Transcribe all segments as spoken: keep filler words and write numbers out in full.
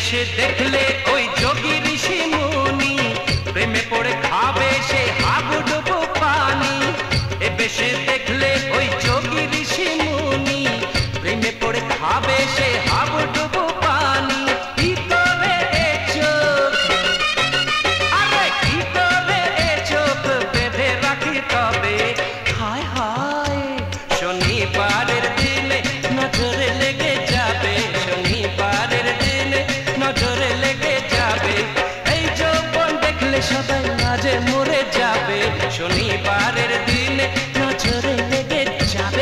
বেশে দেখলে ওই যোগী ঋষি মুনি প্রেমে পড়ে খাবে সে হাবুডুবু পানি। এ বেশে দেখলে ওই যোগী ঋষি মুনি প্রেমে পড়ে খাবে সে হাবুডুবু পানি। কি করে এ চোখ, আরে কি করে এ চোখ বেঁধে রাখি তবে। হায় হায় শনিবারের দিনে নজরে লেগে যাবে, শনিবারের দিনে নজরে লেগে যাবে। এই যৌবন দেখলে সবাই মাঝে মরে যাবে, শনিবারের দিনে নজরে লেগে যাবে।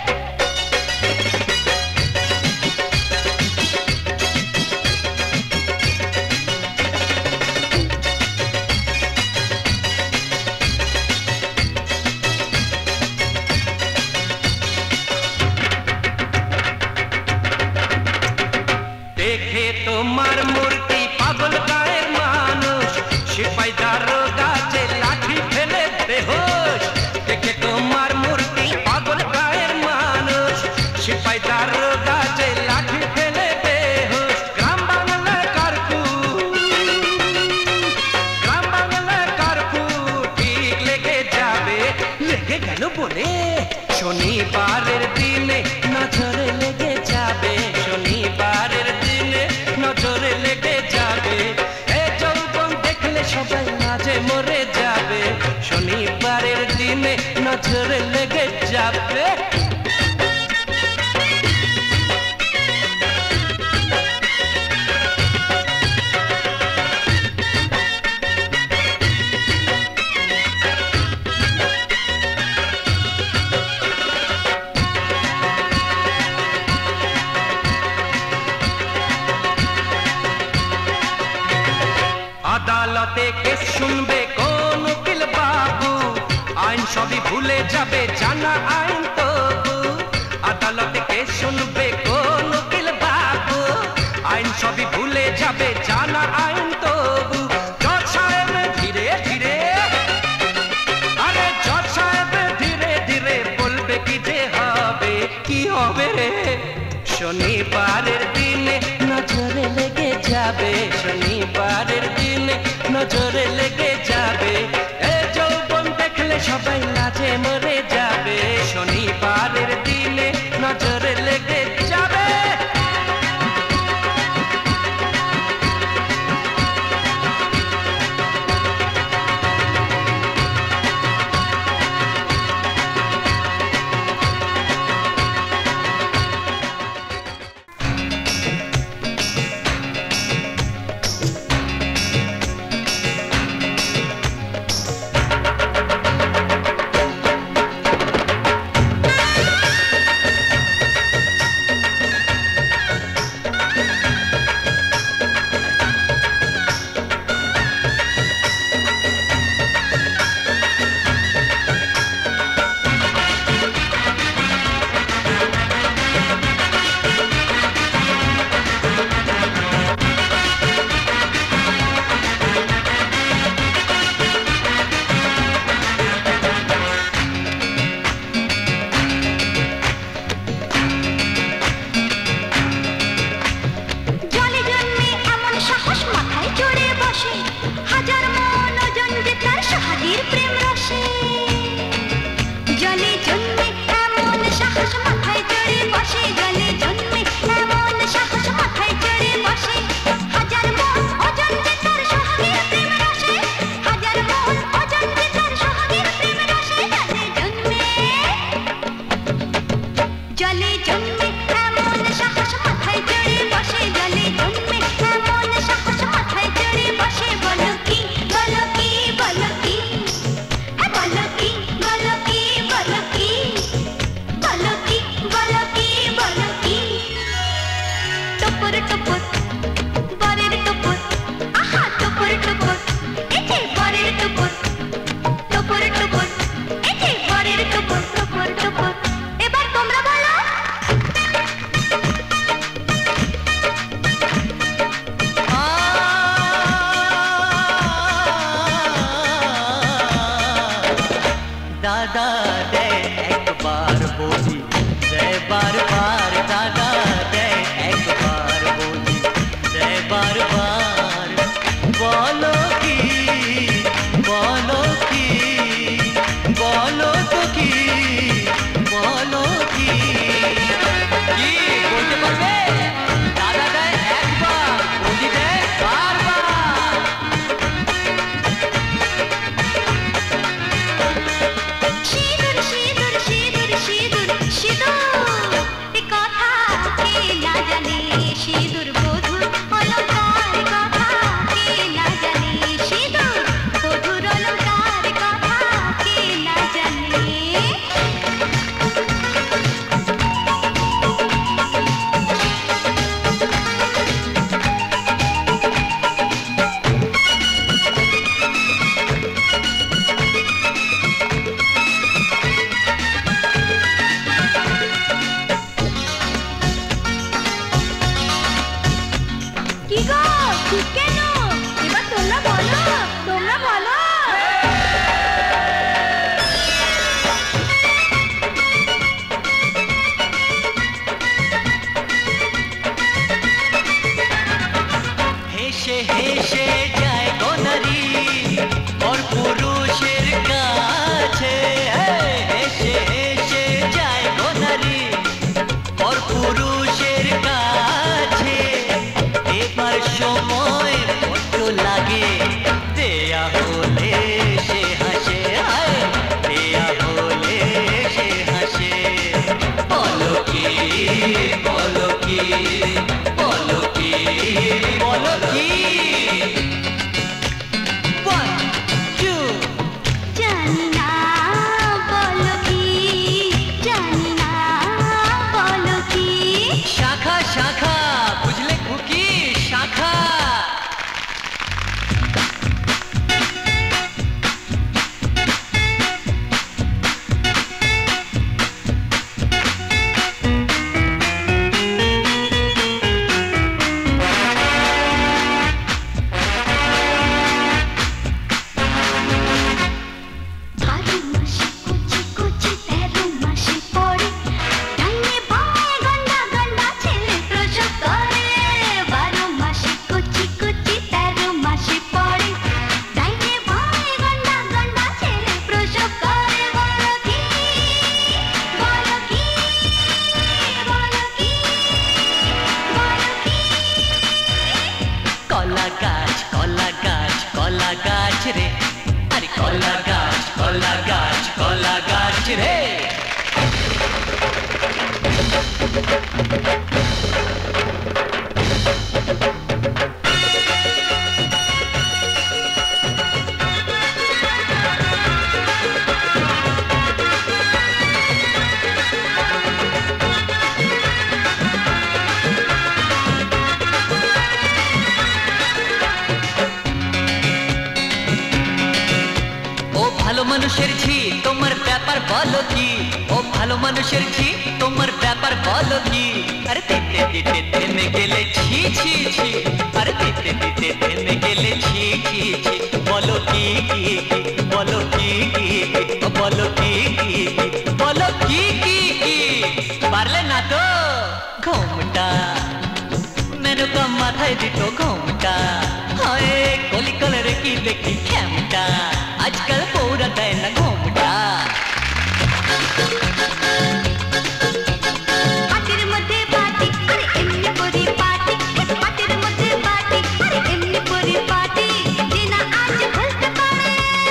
দেখে তোমার মূর্তি পাগল গায়ের মানুষ, সিপাই দারোগা যে লাঠি ফেলে বেহোশ। দেখে তোমার মূর্তি পাগল গায়ের মানুষ, সিপাই দারোগা যে লাঠি ফেলে বেহোশ। গ্রাম বাংলার কারফু, গ্রাম বাংলার কারফু ঠিক লেগে যাবে। লেগে গেল বলে শনিবারের দিনে নজরে লেগে যাবে, শনিবারের দিনে নজরে লেগে যাবে। এ যৌবন দেখলে সবাই মাঝে মরে যাবে, শনিবারের দিনে নজরে লেগে যাবে। আদালতে কেস শুনবে কোন উকিল বাবু, আইন সবই ভুলে যাবে জানা আইন তবু। আদালতে কেস শুনবে কোন উকিল বাবু, আইন সবই ভুলে যাবে জানা আইন তবু। জজ সাহেব ধীরে ধীরে, আরে জজ সাহেব ধীরে ধীরে বলবে কি যে হবে। কি হবে রে শনিবারের দিনে নজরে লেগে যাবে, শনিবারের দিনে নজরে লেগে যাবে। এ যৌবন দেখলে সবাই লাজে মরে যাবে, শনিবারের দিনে নজরে লেগে যাবে। Lucky, ব্যাপার বলো কি ও ভালো মানুষের ছি তোমার ব্যাপার বলো কি আরে দিতে দিতে থেমে গেলে ছি ছি ছি আরে দিতে দিতে থেমে গেলে ছি ছি ছি বলো কি কি কি বলো কি কি কি বলো কি কি কি বলো কি কি কি পারলে না তো ঘোমটা মেনকা মাথায় দিত ঘোমটা হয় কলি কলর কি দেখি খেমটা আজকাল পৌরা দেয় না ঘোমটা পাটির মধ্যে পাটি আরে এমনি পরি পাটি পাটির মধ্যে পাটি আরে এমনি পরি পাটি জিনা আজ ভুলতে পারে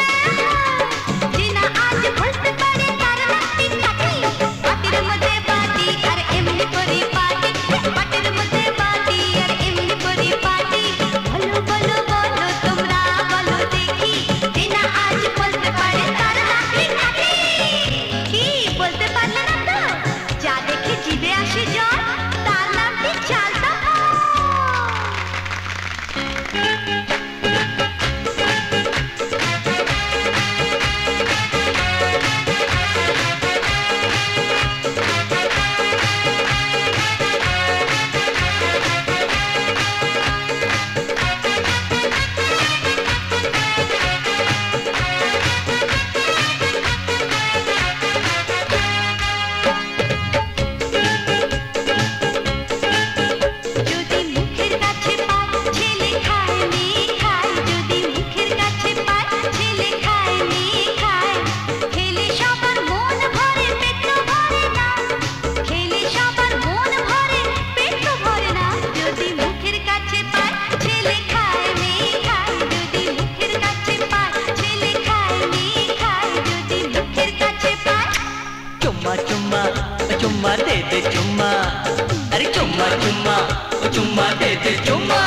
জিনা আজ ভুলতে পারে তার নাতি নাতি পাটির মধ্যে পাটি আরে এমনি পরি পাটি পাটির মধ্যে পাটি আরে এমনি পরি পাটি বলো বলো বলো তোমরা বলো দেখি জিনা আজ বলতে পারে তার নাতি নাতি কি বলতে পারলে না তো যা দেখে জিভে আসে জল তার নামটি চালতা যদি মুখের কাছে পায় ছেলে খায় মেয়ে খায় যদি মুখের কাছে পায় ছেলে খায় মেয়ে খায় খেলে সবার মন ভরে পেট ভরে না খেলে সবার মন ভরে পেট ভরে না যদি মুখের কাছে পায় ছেলে খায় মেয়ে খায় যদি মুখের কাছে পায় ছেলে খায় মেয়ে খায় যদি মুখের কাছে পায় চুম্মা চুম্মা চুম্মা দে দে চুম্মা আরে চুম্মা চুম্মা চুম্মা দে দে চুম্মা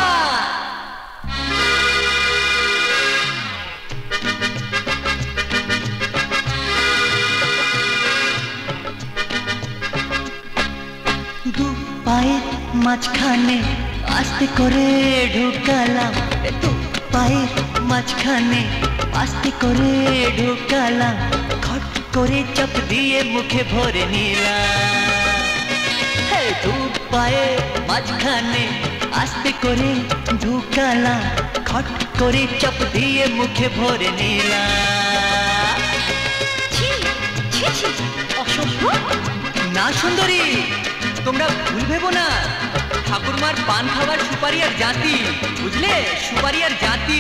দু পায়ের মাঝখানে আস্তে করে ঢুকালাম দু পায়ের মাঝখানে আস্তে করে ঢুকালাম খট করে চাপ দিয়ে মুখে ভরে নিলাম হে দু পায়ের মাঝখানে আস্তে করে ঢুকালাম খট করে চাপ দিয়ে মুখে ভরে নিলাম ছি ছি ছি অসভ্য না সুন্দরী তোমরা ভুল ভেবো না ঠাকুরমার পান খাবার সুপারি আর জাতি বুঝলে সুপারি আর জাতি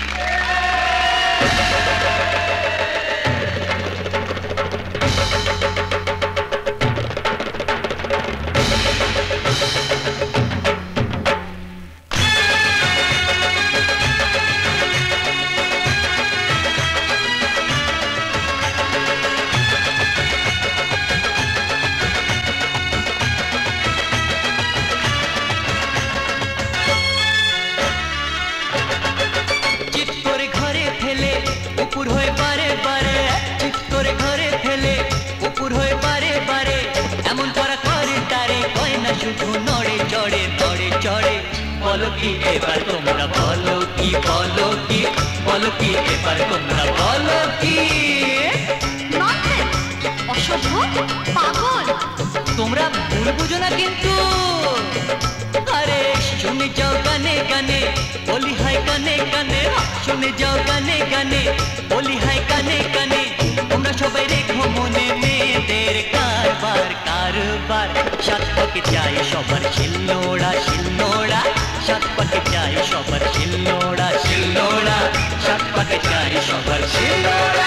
চিৎ করে ঘরে ফেলে উপর হয়ে বারে বারে চিৎ করে ঘরে ফেলে উপর হয়ে বারে বারে এমন করা করে তারে কয় না শুধু নড়ে চড়ে নড়ে চড়ে বলো কি এবার তোমরা বলো কি বলো কি বলো কি এবার তোমরা বলো কি ননসেন্স অসভ্য পাগল তোমরা ভুল বুঝো না কিন্তু আরে শুনে যাও গানে গানে বলি হাই কানে কানে শুনে যাও গানে গানে বলি হাই কানে কানে তোমরা সবাই রেখো মনে মেয়েদের কারবার কারবার সাত পাকে চাই সবার শিলনোড়া শিলনোড়া সাত পাকে চাই সবার শিলনোড়া শিলনোড়া সাত পাকে চাই সবার শিলনোড়া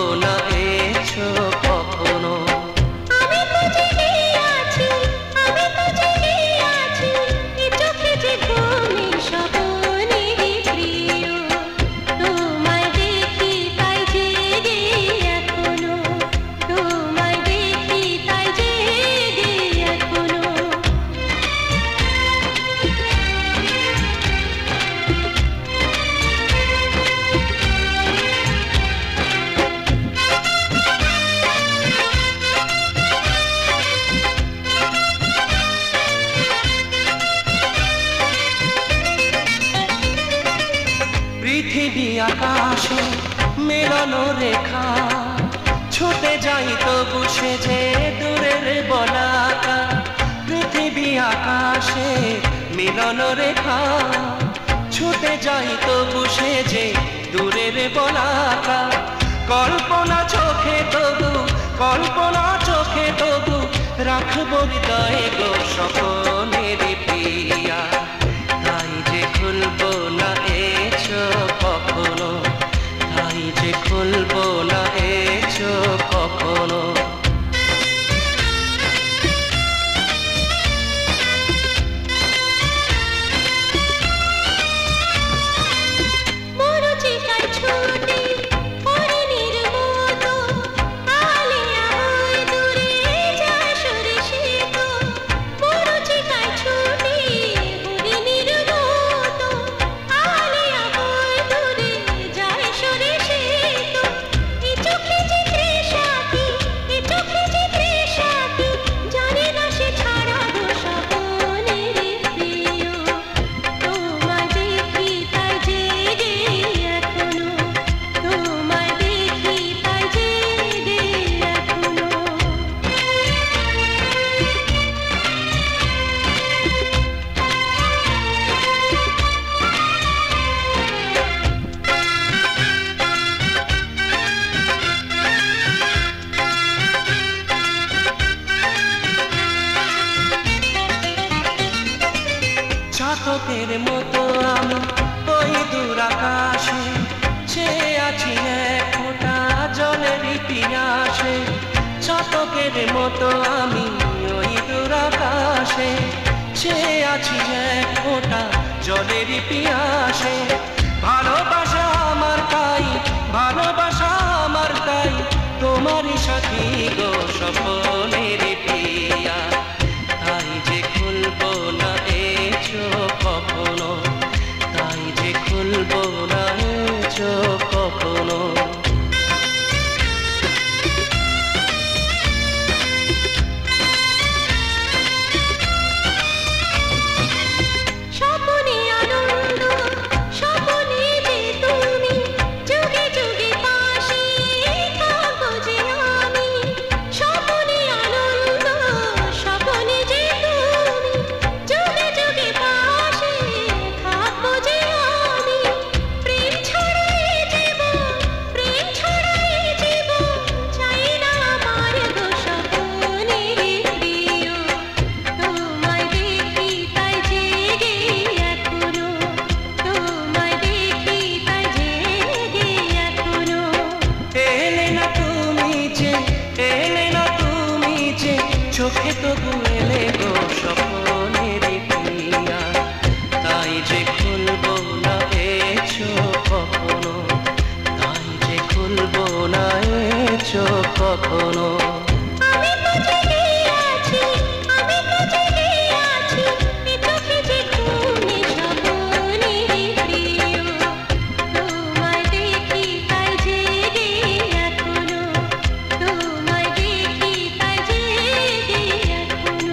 না এছো কখনো। আমি তো জেগে আছি, আমি তো জেগে আছি, এ চোখে যে ঘুমের স্বপনেরই প্রিয়। তোমায় দেখি তাই জেগে এখনো, তোমায় দেখি তাই জেগে এখনো। পৃথিবী আকাশে মেলানো রেখা, ছুটে যাই তবু সে যে দূরের বলাকা। পৃথিবী আকাশে মিলন রেখা, ছুটে যাই তবু সে যে দূরের বলাকা। কল্পনা চোখে তবু, কল্পনা চোখে তবু, রাখবো হৃদয়ে গো স্বপনের পিয়া। তাই যে খুলবো না এছো কখনো, তাই যে খুলবো না এছো কখনো। মরুচিকায় ছুটে হরিণীর মতো, আলিয়া হয়ে দূরে যায় সরে সে তো। মরুচিকায় ছুটে হরিণীর মতো, আলিয়া হয়ে দূরে যায় সরে সে তো। এ চোখে যে তৃষাতি, এ চোখে যে তৃষাতি, জানে না সে ছাড়া গো স্বপনের প্রিয়। তোমায় দেখি তাই জেগে এখনো, তোমায় দেখি তাই জেগে এখনো। চাতকের মতো আমি ওই দূর আকাশে, চেয়ে আছি এক ফোঁটা জলের পিয়াসে। চাতকের মতো আমি ওই দূর আকাশে, চেয়ে আছি এক ফোঁটা জলের পিয়াসে। ভালোবাসা আমার তাই, ভালোবাসা আমার তাই, তোমারই সাথী গো স্বপনের পিয়া। তাই যে খুলবো না এছো কখনো, তাই যে খুলবো না এছো কখনো। স্বপনে আনন্দ, স্বপনে যে তুমি, যুগে যুগে পাশে থাকো যে আমি। স্বপনে আনন্দ, স্বপনে যে তুমি, যুগে যুগে পাশে থাকো যে আমি। প্রেম ছাড়া এ জীবন, প্রেম ছাড়া এ জীবন, চাই না আমার গো স্বপনের প্রিয়। তোমায় দেখি তাই জেগে এখনো, তোমায় দেখি তাই জেগে এখনো। এলে না তুমি যে, এলে না তুমি যে, চোখে তবু এলে গো স্বপনের পিয়া। তাই যে খুলবো না এছো কখনো, তাই যে খুলবো না এছো কখনো। আমি তো জেগে আছি, আমি তো জেগে আছি, এ চোখে যে ঘুমের স্বপনেরই প্রিয়। তোমায় দেখি তাই জেগে এখনো, তোমায় দেখি তাই জেগে এখনো।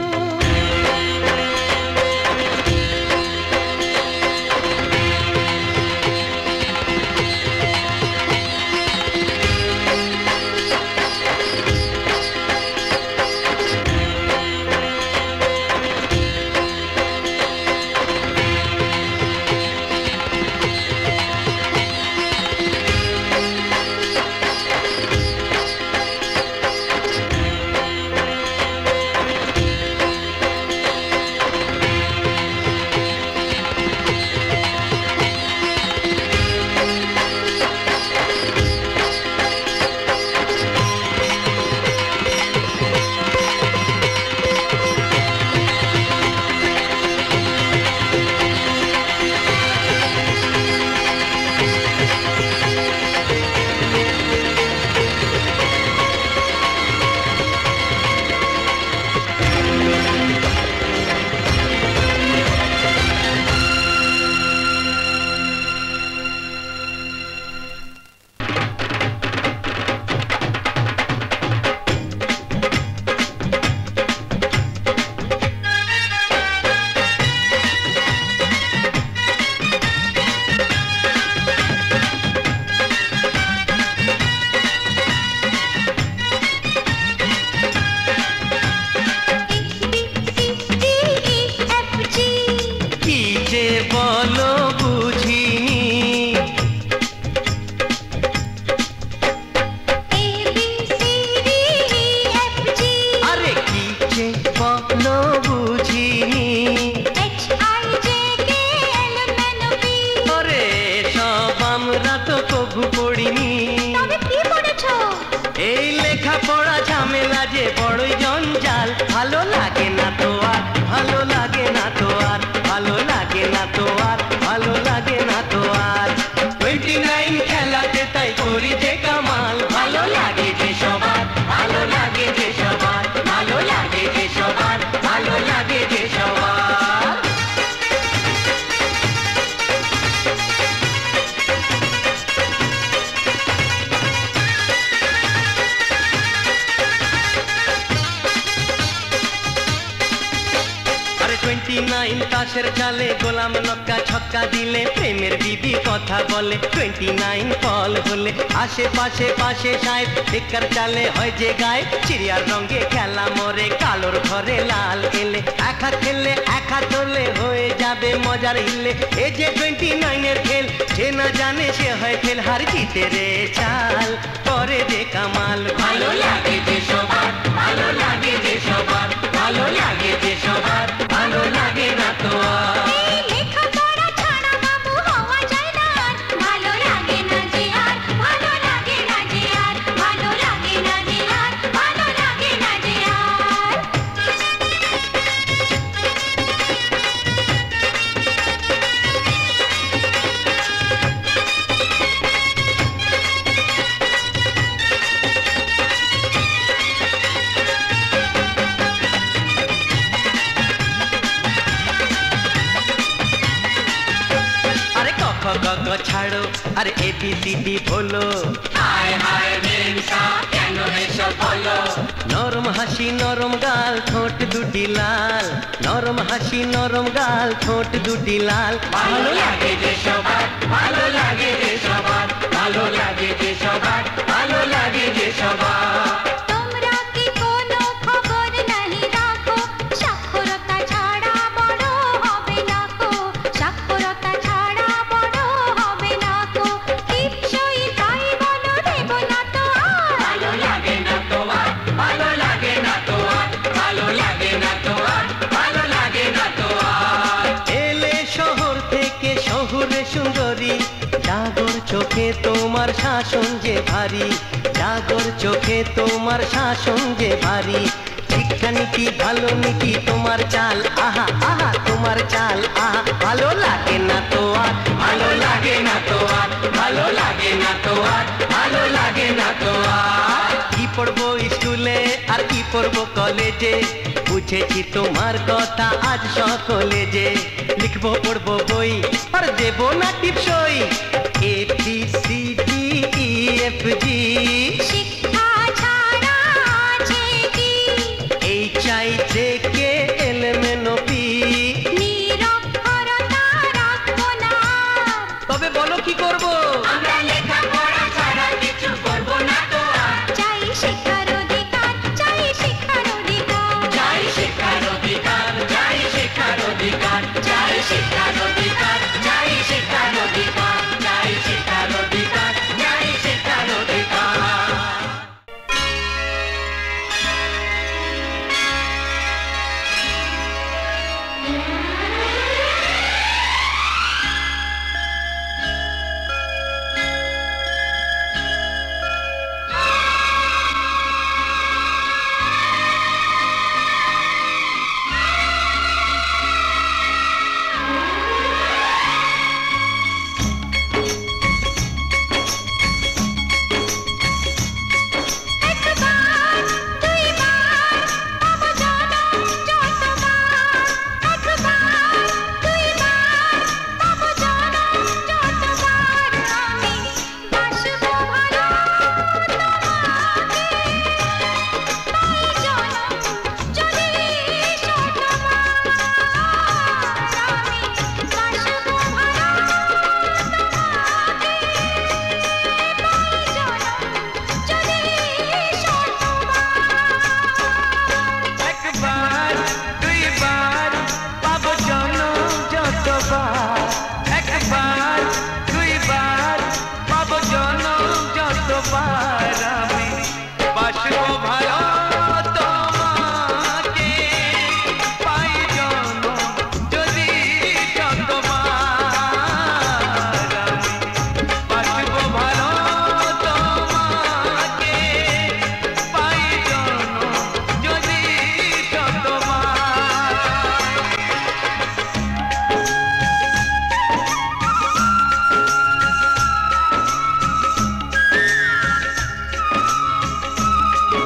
নাইন তাসের চালে গোলাম নক্কা ছক্কা দিলে প্রেমের বিবি কথা বলে টোয়েন্টি নাইন ফল হলে আশেপাশে পাশে সাহেব বেকার চালে হয় যে গায়ে চিড়িয়ার রঙে খেলা মরে কালোর ঘরে লাল এলে একা খেললে একা তোলে হয়ে যাবে মজার হিলে এই যে টোয়েন্টি নাইনের খেল যে না জানে সে হয় খেল হার জিতে রে চাল করে যে কামাল ভালো লাগে যে সবার ভালো লাগে যে সবার ভালো লাগে যে সবার ভালো লাগে না তো আর এই লেখাপড়া ছাড়া বাবু হওয়া যায় না আর ভালো লাগে না যে আর ভালো লাগে না যে আর ভালো লাগে না যে আর ভালো লাগে না যে আর আরে ক খ গ ঘ ছাড়ো আরে এ বি সি ডি বলো হায় হায় মেমসা কেন এসব বলো নরম হাসি নরম গাল ঠোঁট দুটি লাল নরম হাসি নরম গাল ঠোঁট দুটি লাল ভালো লাগে যে সবার ভালো লাগে যে সবার ভালো লাগে যে সবার ভালো লাগে যে সবার তোমরা কি কোনো খবর নাহি রাখো সাক্ষরতা ছাড়া বড় হবে না কো সাক্ষরতা ছাড়া বড় হবে না কো টিপসই তাই বলো দেব না তো আর ভালো লাগে না তো আর ভালো লাগে না তো আর ভালো লাগে না তো আর ভালো লাগে না তো আর এলে শহর থেকে শহুরে সুন্দরী জাগর চোখে তোমার শাসন যে ভারী জাগর চোখে তোমার শাসন যে ভারী শিক্ষা নীতি ভালো নীতি তোমার চাল আহা আহা তোমার চাল আহা ভালো লাগে না তো আর ভালো লাগে না তো আর ভালো লাগে না তো আর ভালো লাগে না তো আর কি পড়বো স্কুলে আর কি পড়বো কলেজে বুঝেছি তোমার কথা আজ সকলে যে লিখবো পড়বো বই আর দেবো না টিপসই A B C D E F G শিক্ষা ছাড়া আছে কি H I J K L M N O P নিরক্ষরতা রাখবো না তবে বলো কি করবো আমরা লেখাপড়া ছাড়া কিছু করব না তো আর চাই শিক্ষার অধিকার চাই শিক্ষার অধিকার চাই শিক্ষার অধিকার চাই শিক্ষার অধিকার চাই শিক্ষার অধিকার চাই শিক্ষার অধিকার চাই শিক্ষার অধিকার চাই শিক্ষার অধিকার একবার দুইবার বাবু জনম যতবার একবার দুইবার বাবু জনম যতবার আমি বাসবো ভালো তোমাকে তাই জনম যদি শতবার আমি বাসবো ভালো তোমাকে তাই জনম যদি শতবার একবার দুইবার পাবো জনম যতবার একবার দুইবার পাবো জনম যতবার আমি বাসবো ভালো তোমাকে পাই জনম যদি শতবার আমি বাসবো ভালো তোমাকে পাই জনম যদি শতবার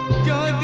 যদি